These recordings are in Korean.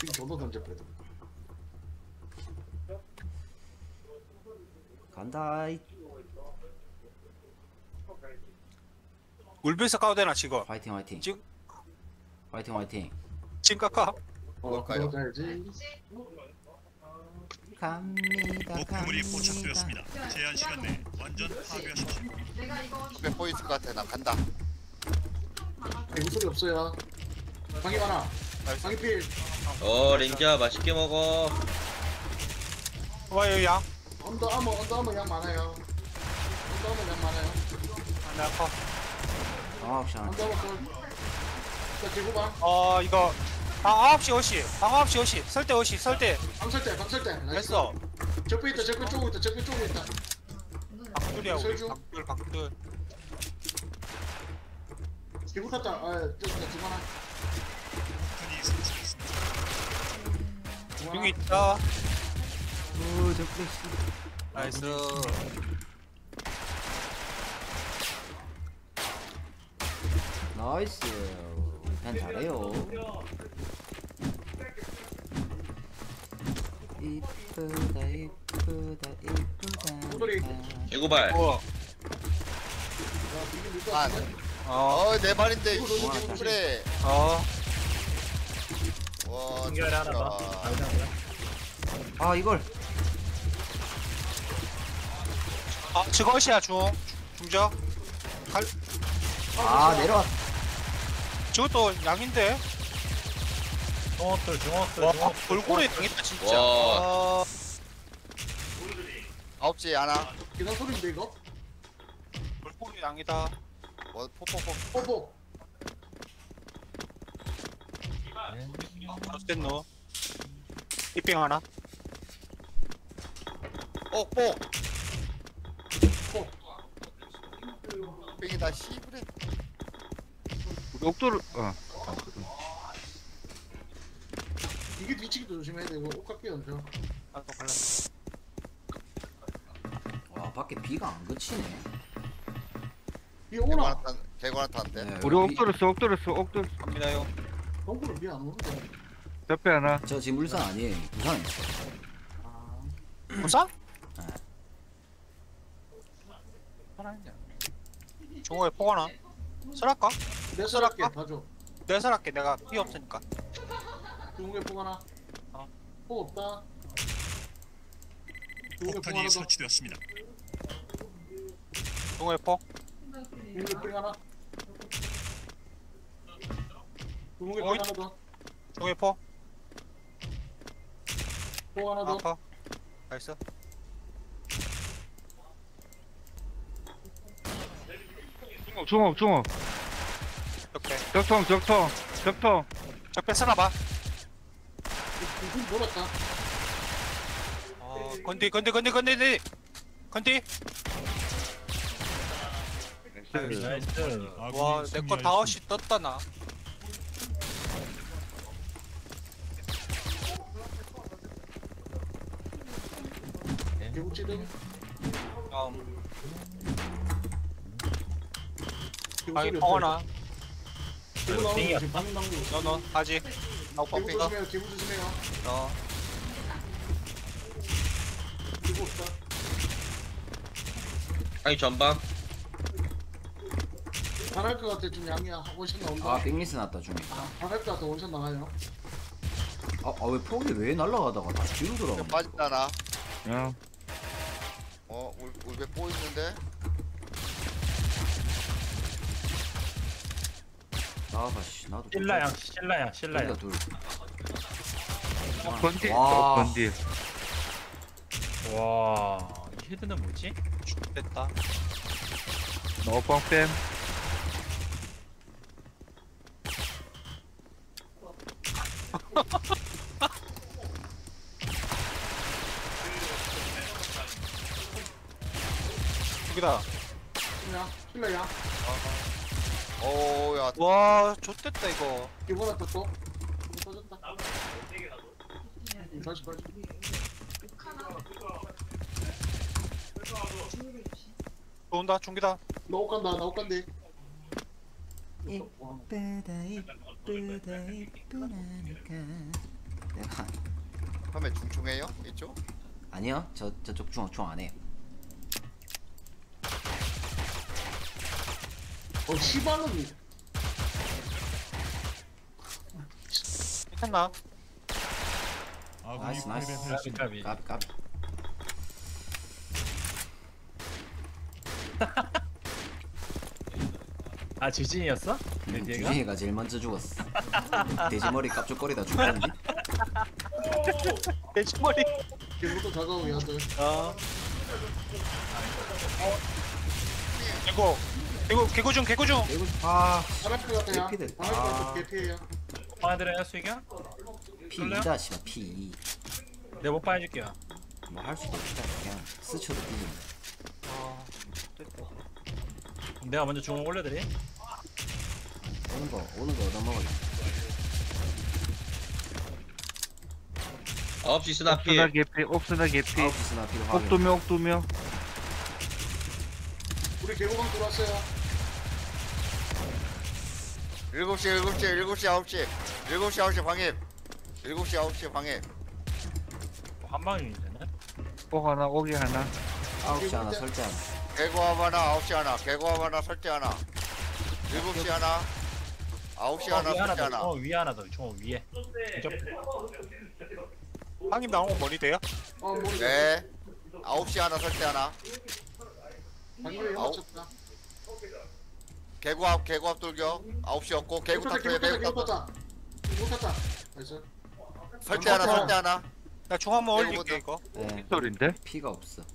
저도 던져버려. 간다. 울베에서 까도 되나 지금? 화이팅 화이팅. 지금 화이팅 화이팅. 지금 깎아. 뭘까요? 가야지. 갑니다. 목표물이 갑니다. 포착되었습니다. 제한 시간 내에 완전 파괴하십시오. 집에 보이스 것 같아. 나 간다. 대구 소리 없어요. 방이 많아. 방이 필. 렌자 맛있게 먹어. 와 여기 양. 언더 아머 양 많아요. 언더 아머 양 많아요. 나 커. 옵션. 언더 아머 걸. 자 대구방. 이거 방 9시 5시. 방 9시 5시. 설대 5시. 설대. 방설대. 됐어. 적배 있다. 적배 쪼고 있다. 방둘이야 우리. 설중. 방둘. 대구 탔다. 저기다 집어놔. 폭탄이 설치됐습니다. 여기 있다. 오, 저 플렉스. 나이스. 나이스. 팬 잘해요. 이쁘다 이쁘다 이쁘다. 소리. 개구발. 우와. 아, 내 말인데 이거 너무 이거 그래. 와, 연결 하나 더. 진짜. 이걸. 저것이야 중저. 내려왔. 저것도 양인데. 중어들. 와 골고루 양이다 진짜. 와. 9시 하나. 계단 소리인데 이거? 골고루 양이다. 포포포. 뽀뽀. 됐노. 이빙 하나. 뽀. 뺑이다 씨부래. 옥도를 이게 뒤치기도 조심해야 돼. 이거 옷깎이 얹어. 또 갈라. 와, 밖에 비가 안 그치네. 비 오나? 개관한테. 네, 우리 옥돌했어. 갑니다요. 동굴은 비 안 오는데. 옆에 하나. 저 지금 울산 아니에요. 부산에 있어. 아. 부산? 네. 종호에 포 하나. 설할까? 내 설할게. 봐줘. 내 설할게. 내가 피 없으니까. 중국에 포 하나. 포 없다. 중국에 포 폭탄이 하나 더. 설치되었습니다. 종호에 포. 중국에 포 하나. 중국에 포 하나 더. 종호에 포. 포 하나 더. 아파. 나이스. 중업. 이렇게. 적통. 적배 쓰나봐. 중국 돌았다. 건디. 나이스. 와, 내 거 다섯시 떴다 나. 대구 찌르기. 방이 포 하나. 대구 나오는 땡이야. 거 지금 방금 나오는 거. 너너 하지. 나고 대구 뻥삐가. 조심해요. 대구 조심해요. 어. 대구 없다. 아니 전방. 잘할 것 같아. 좀 양이야. 원샷 나온다. 백미스 났다 중에. 잘할 것 같아. 원샷 나가요. 왜 폭이 왜 날아가다가 다 뒤로 돌아가? 빠진다 나. 야. 울베 뽀 있는데. 나가씨 나도. 신라양. 둘다 둘. 건디. 와. 건디. 와, 이 헤드는 뭐지? 됐다. 노뻥 뺨. 여기다. 실례야. 야. 와, 좋됐다 이거. 이번 왔다 또. 터졌다. 다시. 좋은다, 중기다. 나 옷 간다. 이쁘다 이쁘다니까 처음에 중충해요? 이쪽? 아니요, 저쪽 중앙 안 해요. 시발놈이. 괜찮나? 아군이 나이스, 나이스. 패배하였습니다. 까비. 까비. 아 주진이었어? 내 뒤에가? 주진이가 제일 먼저 죽었어. 돼지머리 깝죽거리다 죽었는데. 내 주머니. 개구도 다가오게 하들. 어. 개구 중. 이거 바람피 같아요. 개피들. 바람피 개피예요. 빠들어요 수익이야? P2다 씨발 P2. 내가 못 빠해줄게요. 뭐 할 수도 없다. 그냥 스쳐도 뒤집네. 내가 먼저 중앙 올려드리. 오는 거 얻어먹을래. 9시 스나 옥스나 필. 개피 옥스나 개피 9시나 필요 확인. 옥두명 우리 개구방 들어왔어요. 7시 9시 9시 방입 7시 9시 방입 한 방이 되네. 옥 하나 옥이 하나 9시 하나 설대 하나. 개고압 하나 9시 하나 개고압 하나 설대 하나 7시 하나 9시 하나 위에 하나 설대 더. 하나 중앙 위에 하나 더. 중앙 위에. 이쪽. 방임 나오면 뭐니 돼요? 모르겠어. 네 9시 하나 설대 하나 방금 아홉. 맞췄다. 개고압 돌격 9시 없고 개구 탔어요 개구 탔어 못 탔다. 나이스. 설대 하나 나 중 한번 개구 올릴게 이거. 네. 소리인데 피가 없어.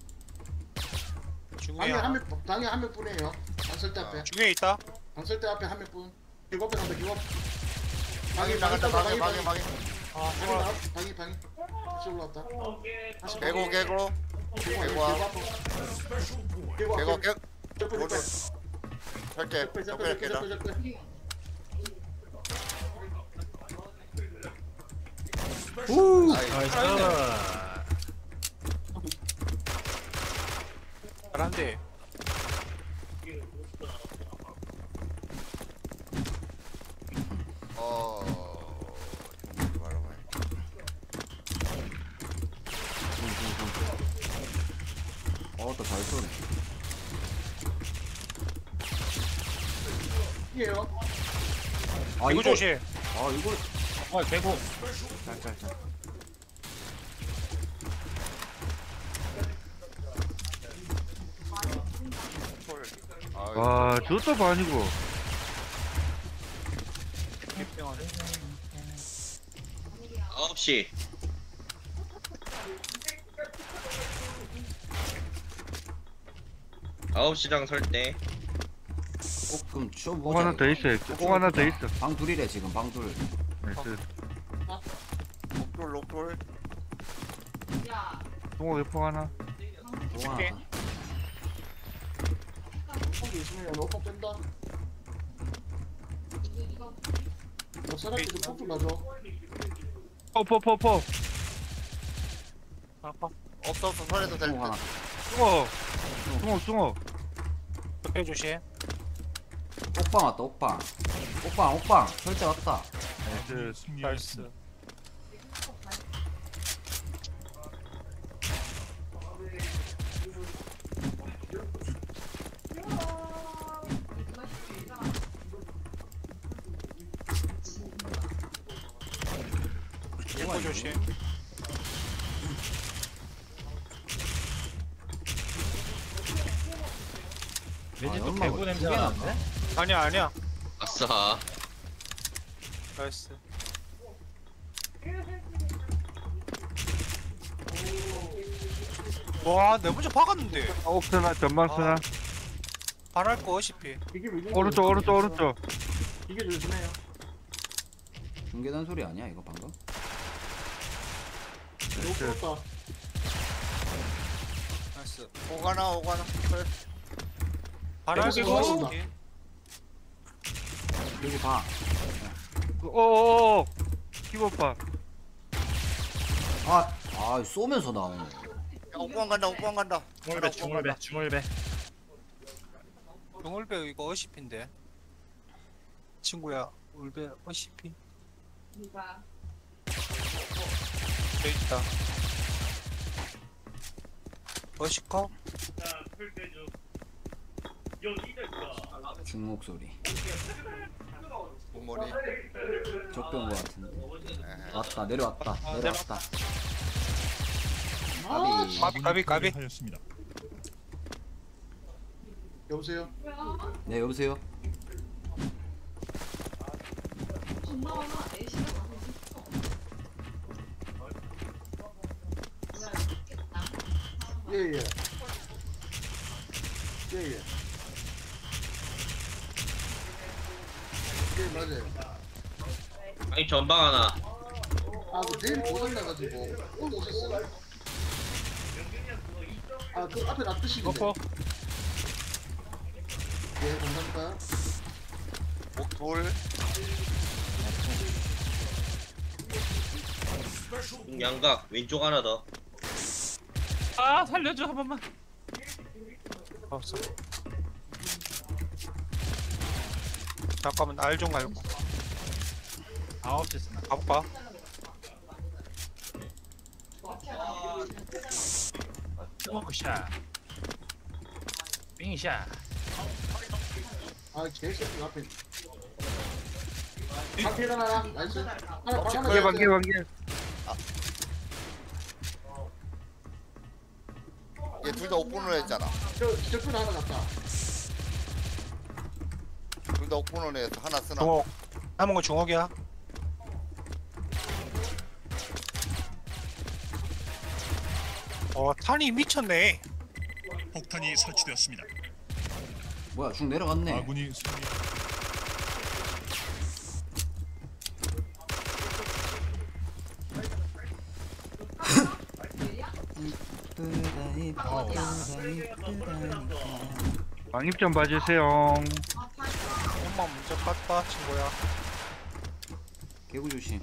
중에 방에 한 명뿐이에요. 안설대 앞에. 중에 있다. 안설대 앞에 한 명뿐. 개구 앞에 간다. 개구 앞. 방입 나간다 방입 아, 방이. 다시 올라왔다. 다시 개고 개구 앞에. 개고 적배. 설대 깨다 나이스. 잘한데. 또 잘 쏘네. 이에요. 아 개구 조심. 아 이거 개구. 짤짤짤. 와 저것도 반이고 9시. 아홉 시랑 설때. 조금 좀 옥 하나 더 있어 옥 하나 더 있어 방 둘이래 지금 방 둘. 나이스 록돌 동호 외포 하나 동아. 오케이. 폭이 있으면 너폭 뺀다. 사람들도 폭좀 맞아. 포포포포 아파. 없어 설해도 될 동아 하나. 듯 숭어 옆에 조심. 옥방 왔다 옥방 설대 왔다. 나이스 나이스. 개구 조심. 왠지 또 연막 개구 어떻게 냄새가 나나? 나는데? 아니야. 아싸. 나이스. 와, 내 먼저 박았는데. 옥스나 전방스나 반할 거 어시피. 이게 왜 오른쪽 이게 조심해요. 중계단 소리 아니야 이거 방금? 너무 부럽다. 나이스. 오가나 설 반할 개구 거 들어간다. 어시피. 여기 봐. 오오오 키보파 아 쏘면서 나오네. 옥방 간다 중물배. 동울배 이거 어시피인데. 친구야, 울배 어시피. 돼 있다. 멋있고. 중목 소리. 공모니. 적병 거 같은데. 에헤. 왔다 내려왔다 내려왔다. 아, 까비. 하였습니다. 여보세요? 네 여보세요. 예예. 예예. 예 맞아요. 아니 전방 하나. 아, 그 내일 고장 나가지고 오늘 오셨어요? 아, 그 앞에 놔두시길래. 오퍼. 예, 감사합니다. 목돌. 양각 왼쪽 하나 더. 아 살려줘 한 번만. 없어. 잠깐만 알 좀 갈고 9시 쓰나. 가볼까? 스모크샷. 빙샷. 아, 개새끼 앞에. 앞에 하나, 나이스. 하나, 개방 개방 개. 얘 둘 다 오픈을 했잖아. 저쪽 하나 갔다. 둘 다 오픈을 해서 하나 쓰나. 중옥. 남은 건 중옥이야. 탄이 미쳤네. 폭탄이 설치되었습니다. 뭐야 중 내려갔네. 아군이 승리. 방입 좀 봐주세요. 엄마 문제 깠다 친구야. 개구 조심.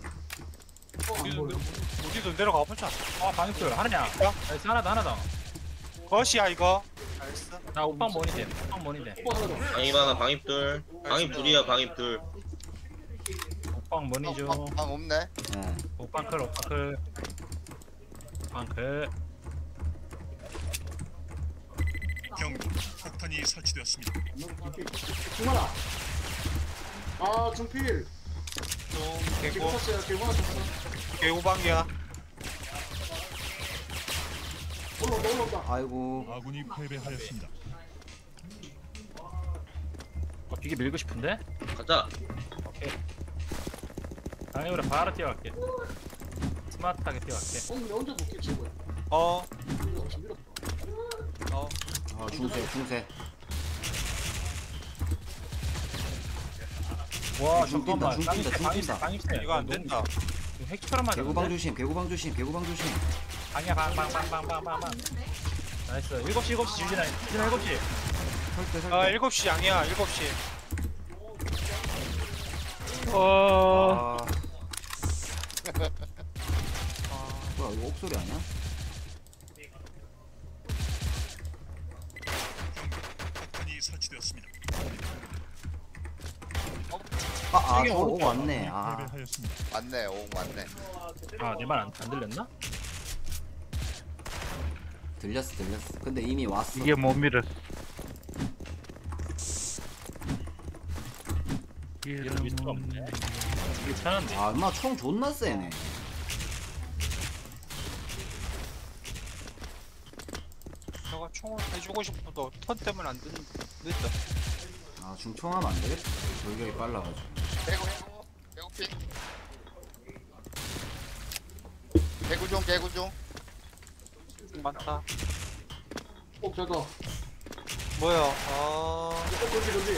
어디도 내려가 보자. 아 방입들 하느냐. 나이스 하나 더. 것이야 이거. 나이스. 나 오빵 모니데. 오빵 모니데. 또 하나 더. 방입 하나 방입 둘. 방입 둘이야 방입 둘. 오빵 모니죠. 방 없네. 예. 오빵 클 오빵 클. 오빵 클. 경고. 폭탄이 설치되었습니다. 중하나. 아, 중필. 개구 개고 쳤어요. 개구 하나 쳤어. 개고방이야. 올라온다. 아이고. 아군이 패배하였습니다. 이게 밀고 싶은데? 가자. 오케이. 강력으로 바로 뛰어갈게. 스마트하게 뛰어갈게. 언제 볼게, 친구야. 역시 밀었다. 아 중세. 와 중 뛴다, 잠깐만. 중 뛴다, 중 뛴다. 방입세. 이거 안 된다. 핵처럼 맞아. 개구방 조심. 개구방 조심. 방이야 방방방방방방. 나이스. 7시 주진아 7시. 설대. 7시 양이야 7시. 어. 아. 뭐야 이거 옥소리 아니야? 폭탄이 설치되었습니다. 저거 옥 왔네. 아. 패배하였습니다. 맞네. 오 맞네. 아내 말 안 들렸나? 들렸어. 근데 이미 왔어. 이게 못 밀었어. 이런 위치가 없네. 이게 편한데. 아 엄마 총 존나 세네. 내가 총을 해주고 싶어도 턴 때문에 안 되는. 늦다. 아 중총하면 안 되겠다. 돌격이 빨라가지고. 개구핑. 개구종. 많다. 꼭 저거. 뭐야? 꼭 건지.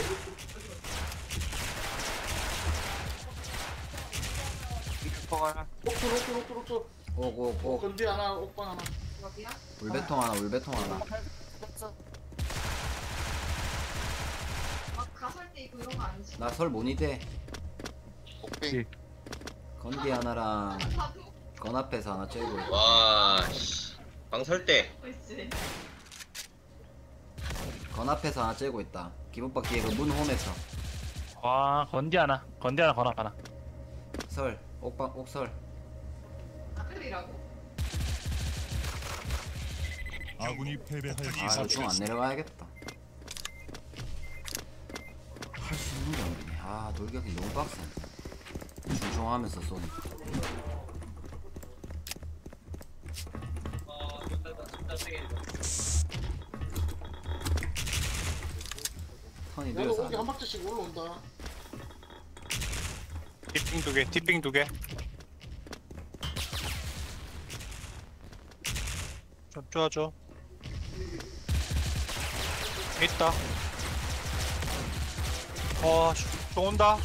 이슈퍼가 옥돌. 옥. 건디 하나, 옥방 하나. 울배통 하나. 나 설 모니데. 복빙. 건디 하나랑 건 앞에서 하나 째고. 와. 방 설대. 건 앞에서 하나 째고 있다. 기본박 뒤에 그 문 홈에서. 와 건디 하나 건너 가나. 설. 옥설. 아군이 패배하였습니다. 아 중 안 내려가야겠다. 할 수 있는 게 없네. 아 돌격이 너무 빡세. 중중하면서 쏘니. 턴이 나도 느려서 거기 안 한 박자씩 올라온다. 디핑 2개, 디핑 2개. 좀 쪼아줘. 있다. 또 온다.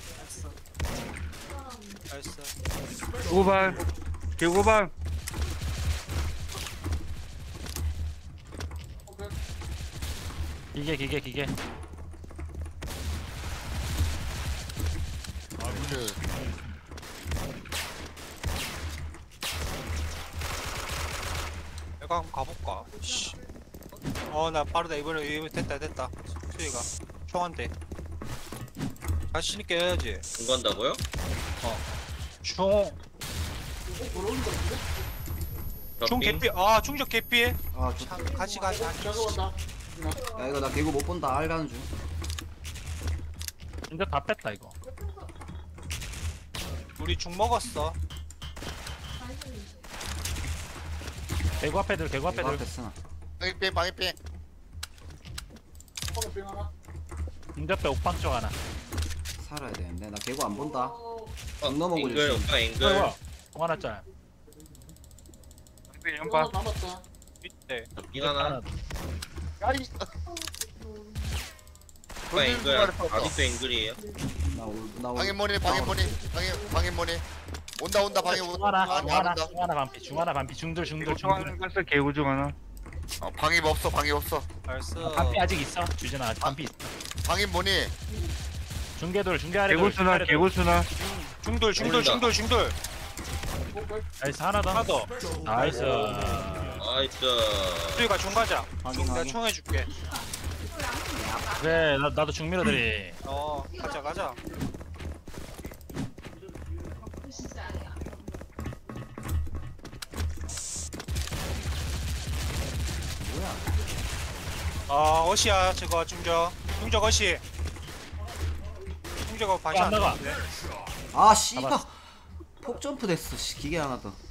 나이스. 고발. 개고발. 기계. 내가 한번 가볼까? 씨. 나 빠르다. 이번에 됐다. 수희가 총한대. 자신 있게 해야지. 중 간다고요? 총 돌아오는 거 같은데? 총 빙? 개피. 중적 개피. 아 좋다. 같이. 작업한다. 야 이거 나 개구 못 본다. 알 가는 중. 근데 다 뺐다 이거. 우리 중 먹었어. 개구 앞에들. 개구 앞에 쓰나. 방입. 폰에 빙 하나. 근데 앞에 옥방 쪽 하나. 살아야 되는데 나 개구 안 본다. 어, 넘어오고 앵글 있어. 오빠 앵글. 뭐야? 공 하나 짤. 방패 하나 연방. 남았다. 이때. 빙 하나. 야이. 오빠 앵글. 아직도 앵글이에요. 나 방임모니. 온다 방임 중 온다. 하나. 중 안 하나. 온다. 중 하나 반피. 중들. 개구 중 하나 갔어. 개구 중 하나. 방임 없어. 나이스. 반피 아직 있어. 주진아 아직 반피 있어. 방임모니. 중계돌 아래. 개구 수나. 개구 수나. 중돌. 나이스 하나 더. 하나 더. 나이스. 나이스. 수희가 중 가자. 확인, 내가 확인. 총 해줄게. 그래 나도 중 밀어드리. 가자. 어시야 저거 중적 어시. 중적하고 반시 안 나가. 아 씨발. 폭 점프 됐어. 씨 기계 하나 더.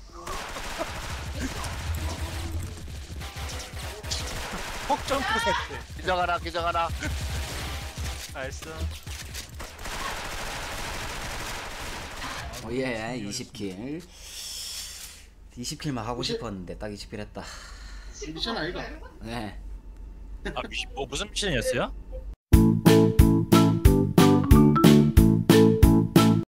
폭점프 새끼. 기정하나. 나이스. 오예 20킬. 20킬만 하고 싶었는데 딱 20킬 했다. 미션 아이가? 네. 무슨 미션이었어요?